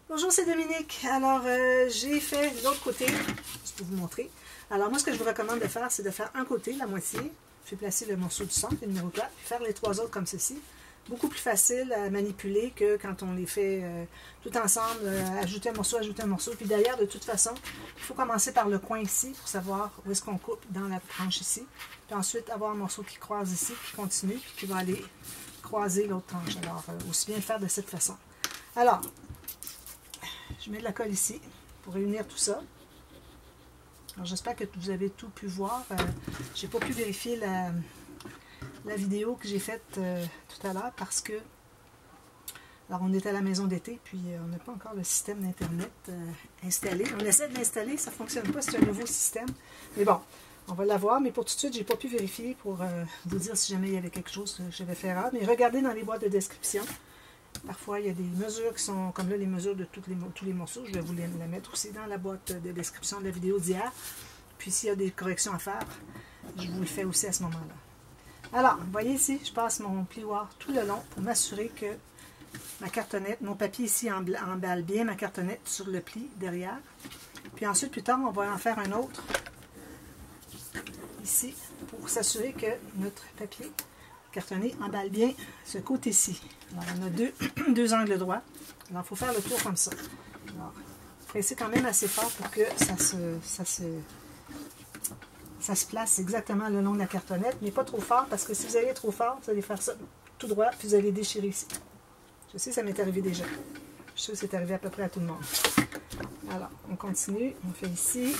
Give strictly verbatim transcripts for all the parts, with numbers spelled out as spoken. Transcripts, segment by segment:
Bonjour, c'est Dominique. Alors, euh, j'ai fait l'autre côté, juste pour vous montrer. Alors, moi, ce que je vous recommande de faire, c'est de faire un côté, la moitié. Je vais placer le morceau du centre, le numéro quatre, puis faire les trois autres comme ceci. Beaucoup plus facile à manipuler que quand on les fait euh, tout ensemble, euh, ajouter un morceau, ajouter un morceau. Puis d'ailleurs, de toute façon, il faut commencer par le coin ici pour savoir où est-ce qu'on coupe dans la tranche ici. Puis ensuite, avoir un morceau qui croise ici, qui continue, puis qui va aller croiser l'autre tranche. Alors, euh, aussi bien le faire de cette façon. Alors, je mets de la colle ici pour réunir tout ça. Alors, j'espère que vous avez tout pu voir. Euh, je n'ai pas pu vérifier la, la vidéo que j'ai faite euh, tout à l'heure parce que alors on est à la maison d'été, puis euh, on n'a pas encore le système d'Internet euh, installé. On essaie de l'installer, ça ne fonctionne pas, c'est un nouveau système. Mais bon, on va l'avoir, mais pour tout de suite, je n'ai pas pu vérifier pour euh, vous dire si jamais il y avait quelque chose que j'avais fait erreur. Mais regardez dans les boîtes de description. Parfois, il y a des mesures qui sont, comme là, les mesures de toutes les, tous les morceaux. Je vais vous les, les mettre aussi dans la boîte de description de la vidéo d'hier. Puis, s'il y a des corrections à faire, je vous le fais aussi à ce moment-là. Alors, vous voyez ici, je passe mon plioir tout le long pour m'assurer que ma cartonnette, mon papier ici emballe bien ma cartonnette sur le pli derrière. Puis ensuite, plus tard, on va en faire un autre ici pour s'assurer que notre papier cartonné emballe bien ce côté-ci. Alors, on a deux, deux angles droits. Alors, il faut faire le tour comme ça. Alors, pressez quand même assez fort pour que ça se, ça se, ça se place exactement le long de la cartonnette, mais pas trop fort, parce que si vous allez trop fort, vous allez faire ça tout droit, puis vous allez déchirer ici. Je sais, ça m'est arrivé déjà. Je sais que c'est arrivé à peu près à tout le monde. Alors, on continue. On fait ici.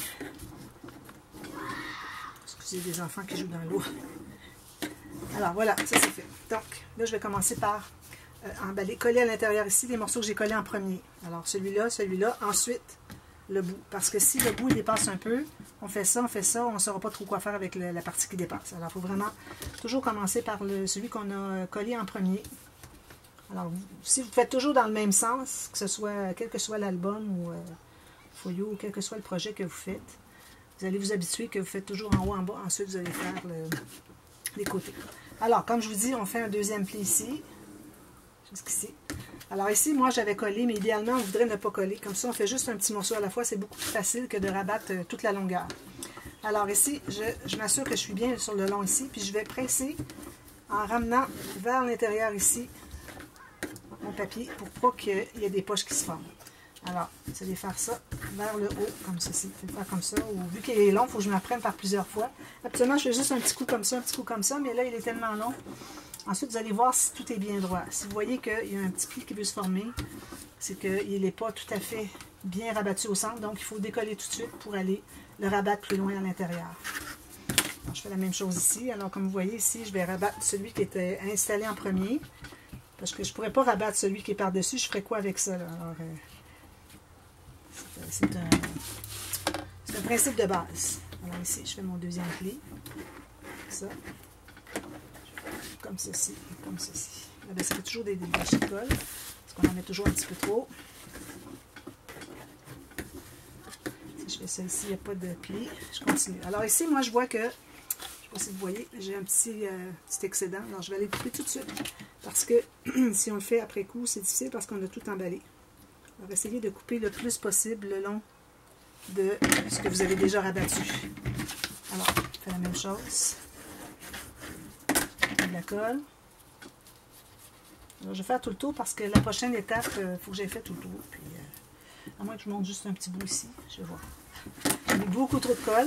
Excusez des enfants qui jouent dans l'eau. Alors voilà, ça c'est fait. Donc, là je vais commencer par euh, emballer, coller à l'intérieur ici les morceaux que j'ai collés en premier. Alors celui-là, celui-là, ensuite le bout. Parce que si le bout dépasse un peu, on fait ça, on fait ça, on ne saura pas trop quoi faire avec le, la partie qui dépasse. Alors il faut vraiment toujours commencer par le, celui qu'on a collé en premier. Alors vous, si vous faites toujours dans le même sens, que ce soit, quel que soit l'album ou euh, Folio, ou quel que soit le projet que vous faites, vous allez vous habituer que vous faites toujours en haut, en bas, ensuite vous allez faire le, les côtés. Alors, comme je vous dis, on fait un deuxième pli ici, jusqu'ici. Alors ici, moi, j'avais collé, mais idéalement, on voudrait ne pas coller. Comme ça, on fait juste un petit morceau à la fois. C'est beaucoup plus facile que de rabattre euh, toute la longueur. Alors ici, je, je m'assure que je suis bien sur le long ici, puis je vais presser en ramenant vers l'intérieur ici mon papier pour pas qu'il y ait des poches qui se forment. Alors, vous allez faire ça vers le haut, comme ceci. Vous pouvez faire comme ça. Ou, vu qu'il est long, il faut que je m'apprenne par plusieurs fois. Habituellement, je fais juste un petit coup comme ça, un petit coup comme ça, mais là, il est tellement long. Ensuite, vous allez voir si tout est bien droit. Si vous voyez qu'il y a un petit pli qui veut se former, c'est qu'il n'est pas tout à fait bien rabattu au centre. Donc, il faut décoller tout de suite pour aller le rabattre plus loin à l'intérieur. Je fais la même chose ici. Alors, comme vous voyez ici, je vais rabattre celui qui était installé en premier. Parce que je ne pourrais pas rabattre celui qui est par-dessus. Je ferais quoi avec ça, là? Alors, euh, c'est un, un principe de base. Alors ici, je fais mon deuxième pli. Ça. Comme ceci, comme ceci. Là, ben, ça fait toujours des dégâchis de colle. Parce qu'on en met toujours un petit peu trop. Si je fais ça ici, il n'y a pas de pli. Je continue. Alors ici, moi, je vois que, je ne sais pas si vous voyez, j'ai un petit, euh, petit excédent. Alors, je vais aller couper tout de suite. Parce que si on le fait après coup, c'est difficile parce qu'on a tout emballé. On va essayer de couper le plus possible le long de ce que vous avez déjà rabattu. Alors, on fait la même chose. De la colle. Alors, je vais faire tout le tour parce que la prochaine étape, il euh, faut que j'aie fait tout le tour. Puis, euh, à moins que je monte juste un petit bout ici, je vais voir. J'ai mis beaucoup trop de colle.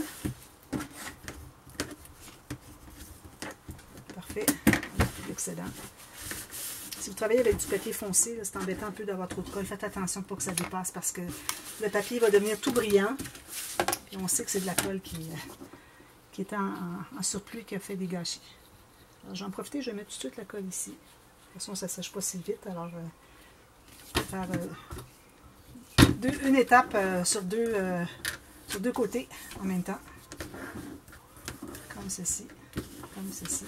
Parfait. L'excédent. Si vous travaillez avec du papier foncé, c'est embêtant un peu d'avoir trop de colle. Faites attention pour que ça dépasse parce que le papier va devenir tout brillant. Puis on sait que c'est de la colle qui, qui est en, en, en surplus et qui a fait des gâchis. J'en profite, je vais mettre tout de suite la colle ici. De toute façon, ça ne sèche pas si vite. Alors, je vais faire euh, deux, une étape euh, sur, deux, euh, sur deux côtés en même temps. Comme ceci. Comme ceci.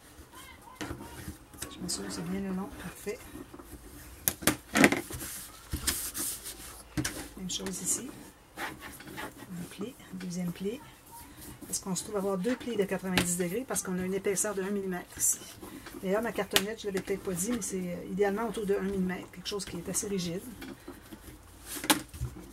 Je m'assure que c'est bien le long, parfait. Même chose ici. Un pli, un deuxième pli. Est-ce qu'on se trouve avoir deux plis de quatre-vingt-dix degrés parce qu'on a une épaisseur de un millimètre ici. D'ailleurs, ma cartonnette, je ne l'avais peut-être pas dit, mais c'est idéalement autour de un millimètre, quelque chose qui est assez rigide.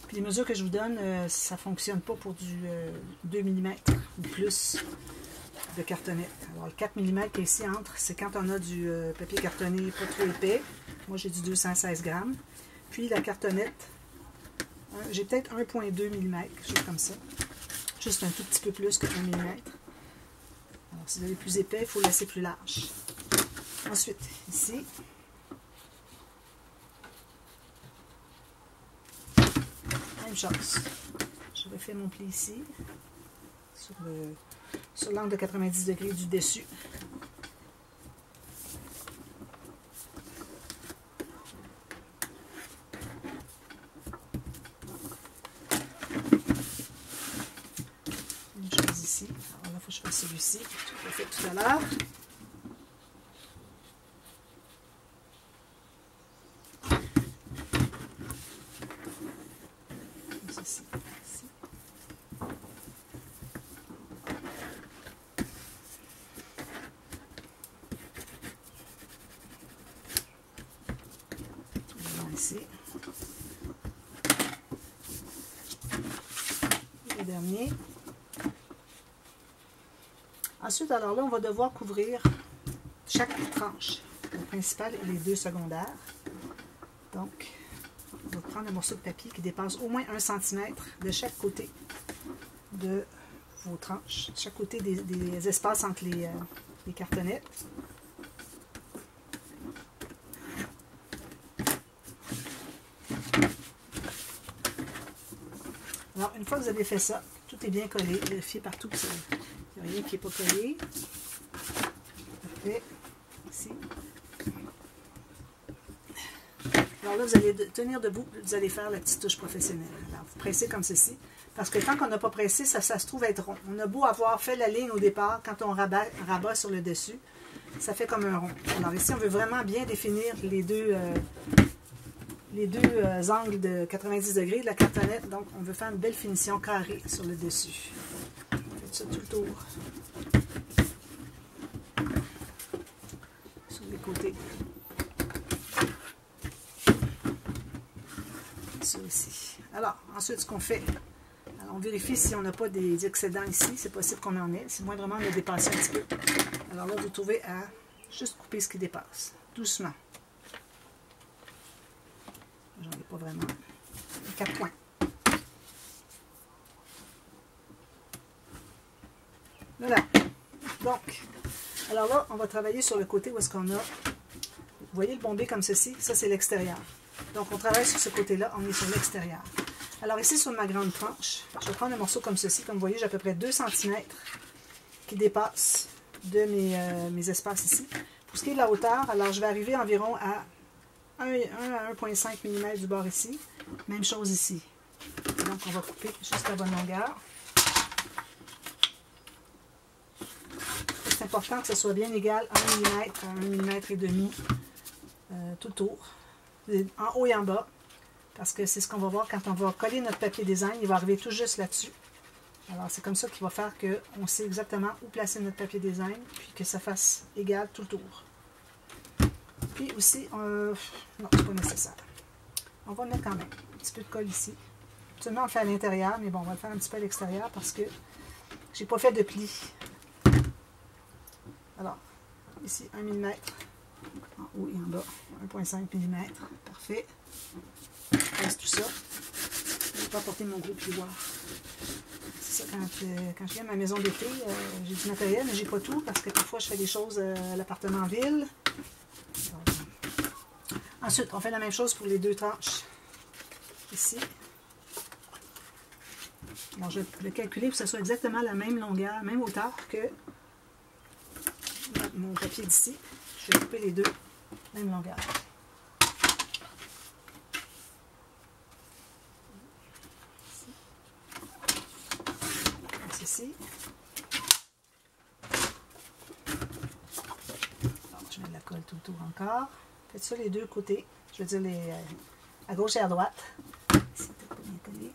Puis les mesures que je vous donne, euh, ça ne fonctionne pas pour du euh, deux millimètres ou plus de cartonnette. Alors le quatre millimètres qui est ici entre, c'est quand on a du euh, papier cartonné pas trop épais. Moi j'ai du deux cent seize grammes. Puis la cartonnette, hein, j'ai peut-être un virgule deux millimètres, quelque chose comme ça. Juste un tout petit peu plus que un millimètre. Alors si vous avez plus épais, il faut le laisser plus large. Ensuite, ici, même chose. Je refais mon pli ici, sur le sur l'angle de quatre-vingt-dix degrés du dessus. Même chose ici. Alors là, il faut que je fasse celui-ci. Je l'ai fait tout à l'heure. Ici. Ici. Ici. Le dernier. Ensuite, alors là, on va devoir couvrir chaque tranche, le principal et les deux secondaires. Donc, on va prendre un morceau de papier qui dépasse au moins un centimètre de chaque côté de vos tranches, de chaque côté des, des espaces entre les, euh, les cartonnettes. Alors, une fois que vous avez fait ça, tout est bien collé. Vérifiez partout qu'il n'y a rien qui n'est pas collé. Parfait. Ici. Alors là, vous allez tenir debout, vous allez faire la petite touche professionnelle. Alors, vous pressez comme ceci. Parce que tant qu'on n'a pas pressé, ça, ça se trouve être rond. On a beau avoir fait la ligne au départ, quand on rabat, rabat sur le dessus, ça fait comme un rond. Alors ici, on veut vraiment bien définir les deux... Euh, les deux euh, angles de quatre-vingt-dix degrés de la cartonnette. Donc, on veut faire une belle finition carrée sur le dessus. Faites ça tout le tour. Sur les côtés. Ça aussi. Alors, ensuite, ce qu'on fait, alors, on vérifie si on n'a pas des excédents ici. C'est possible qu'on en ait. Si moindrement on a dépassé un petit peu. Alors là, vous trouvez à juste couper ce qui dépasse. Doucement. J'en ai pas vraiment. Quatre points. Voilà. Donc, alors là, on va travailler sur le côté où est-ce qu'on a... Vous voyez le bombé comme ceci? Ça, c'est l'extérieur. Donc, on travaille sur ce côté-là, on est sur l'extérieur. Alors ici, sur ma grande tranche, je vais prendre un morceau comme ceci. Comme vous voyez, j'ai à peu près deux centimètres qui dépassent de mes, euh, mes espaces ici. Pour ce qui est de la hauteur, alors je vais arriver environ à un à un virgule cinq millimètres du bord ici. Même chose ici. Donc, on va couper juste la bonne longueur. C'est important que ce soit bien égal à un millimètre à un millimètre et demi euh, tout autour, en haut et en bas, parce que c'est ce qu'on va voir quand on va coller notre papier design. Il va arriver tout juste là-dessus. Alors, c'est comme ça qu'il va faire qu'on sait exactement où placer notre papier design, puis que ça fasse égal tout le tour. Puis aussi, euh, non, c'est pas nécessaire. On va mettre quand même un petit peu de colle ici. Seulement, on le fait à l'intérieur, mais bon, on va le faire un petit peu à l'extérieur parce que j'ai pas fait de pli. Alors, ici, un millimètre en haut et en bas, un virgule cinq millimètres. Parfait. Je passe tout ça. Je ne vais pas porter mon gros plioir. C'est ça, quand, euh, quand je viens à ma maison d'été, euh, j'ai du matériel, mais j'ai pas tout parce que parfois, je fais des choses euh, à l'appartement en ville. Ensuite, on fait la même chose pour les deux tranches. Ici. Alors, je vais calculer pour que ce soit exactement la même longueur, même hauteur que mon papier d'ici. Je vais couper les deux, même longueur. Ici. Comme ceci. Alors, je mets de la colle tout autour encore. Faites ça les deux côtés. Je veux dire les, euh, à gauche et à droite. Ici, peut-être pas bien collé.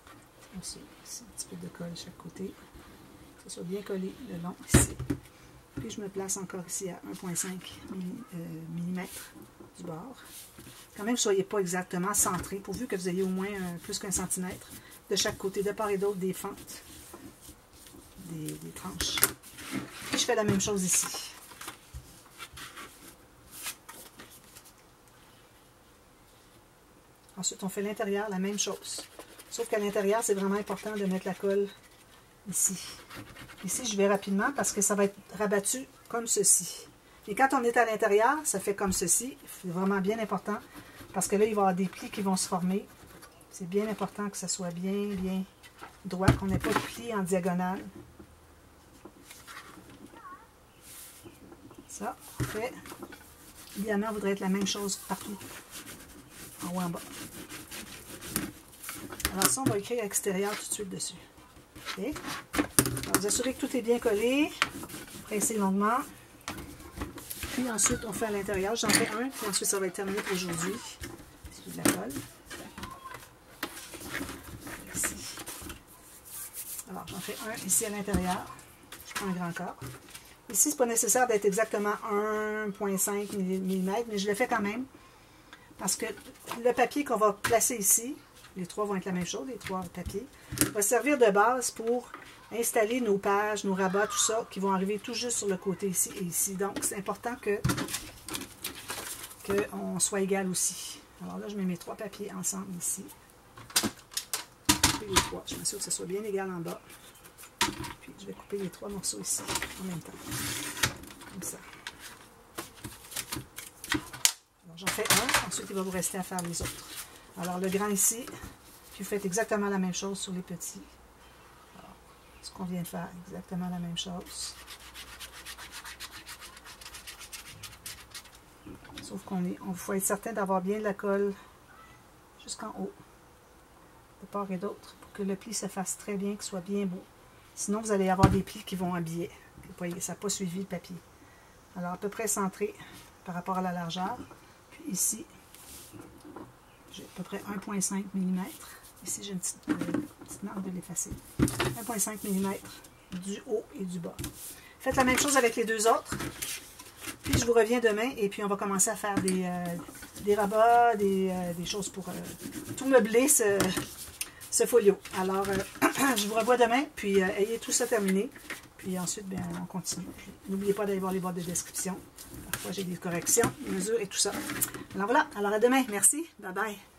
Aussi, ici, un petit peu de colle de chaque côté. Que ce soit bien collé le long ici. Puis je me place encore ici à un virgule cinq millimètres du bord. Quand même, ne soyez pas exactement centré, pourvu que vous ayez au moins un, plus qu'un centimètre de chaque côté, de part et d'autre des fentes, des, des tranches. Puis je fais la même chose ici. Ensuite, on fait l'intérieur, la même chose. Sauf qu'à l'intérieur, c'est vraiment important de mettre la colle ici. Ici, je vais rapidement parce que ça va être rabattu comme ceci. Et quand on est à l'intérieur, ça fait comme ceci. C'est vraiment bien important parce que là, il va y avoir des plis qui vont se former. C'est bien important que ça soit bien, bien droit, qu'on n'ait pas de plis en diagonale. Ça, fait. Idéalement, il voudrait être la même chose partout, en haut, en bas. Alors ça, on va écrire extérieur tout de suite dessus. Okay. Alors, vous assurez que tout est bien collé. Pressez longuement. Puis ensuite, on fait à l'intérieur. J'en fais un, puis ensuite, ça va être terminé pour aujourd'hui. C'est de la colle. Ici. Alors, j'en fais un ici à l'intérieur. Je prends un grand corps. Ici, ce n'est pas nécessaire d'être exactement un virgule cinq millimètres, mais je le fais quand même. Parce que le papier qu'on va placer ici, les trois vont être la même chose, les trois papiers, va servir de base pour installer nos pages, nos rabats, tout ça, qui vont arriver tout juste sur le côté ici et ici. Donc, c'est important que qu'on soit égal aussi. Alors là, je mets mes trois papiers ensemble ici. Les trois, je m'assure que ce soit bien égal en bas. Puis, je vais couper les trois morceaux ici, en même temps. Comme ça. Alors, j'en fais un. Ensuite, il va vous rester à faire les autres. Alors, le grand ici, puis vous faites exactement la même chose sur les petits. Alors, ce qu'on vient de faire, exactement la même chose. Sauf qu'on est, on faut être certain d'avoir bien de la colle jusqu'en haut, de part et d'autre, pour que le pli se fasse très bien, qu'il soit bien beau. Sinon, vous allez avoir des plis qui vont habiller. Ça n'a pas suivi le papier. Alors, à peu près centré par rapport à la largeur. Puis ici, j'ai à peu près un virgule cinq millimètres. Ici, j'ai une petite, euh, petite marque de l'effacer. un virgule cinq millimètres du haut et du bas. Faites la même chose avec les deux autres. Puis, je vous reviens demain et puis on va commencer à faire des, euh, des rabats, des, euh, des choses pour euh, tout meubler ce, ce folio. Alors, euh, je vous revois demain, puis euh, ayez tout ça terminé. Puis ensuite, bien, on continue. N'oubliez pas d'aller voir les boîtes de description. Parfois, j'ai des corrections, des mesures et tout ça. Alors voilà, alors à demain. Merci. Bye bye.